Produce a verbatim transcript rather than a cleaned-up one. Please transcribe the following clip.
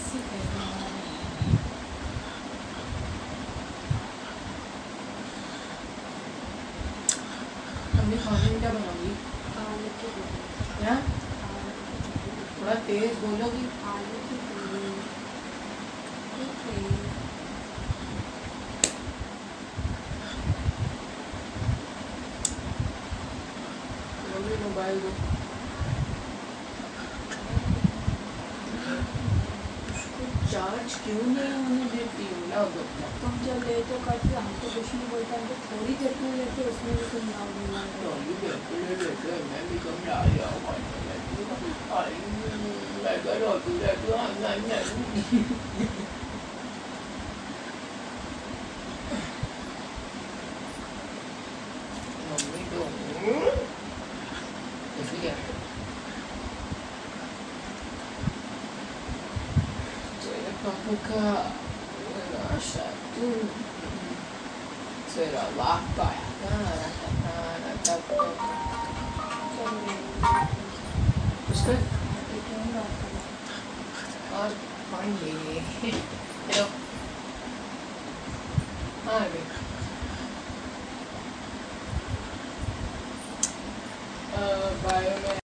Mummy खाने में क्या बनाऊंगी? क्या? थोड़ा तेज बोलोगी? आलू की पूरी। मम्मी मोबाइल दो। उसको चार्ज क्यों नहीं होने देती हो? लाओ दो। तुम जब ले तो करते हम तो कुछ नहीं बोलते, हम तो थोड़ी देर में लेते उसमें भी तुम लाओ बोला। थोड़ी देर के लिए लेते हैं, मैं भी कम ला लिया हूँ। मैं करो तू ले तू आना नहीं। मम्मी तो इसलिए Soy papuka, satu, soy lapa, उसका और पानी हेलो हाँ देख बायो में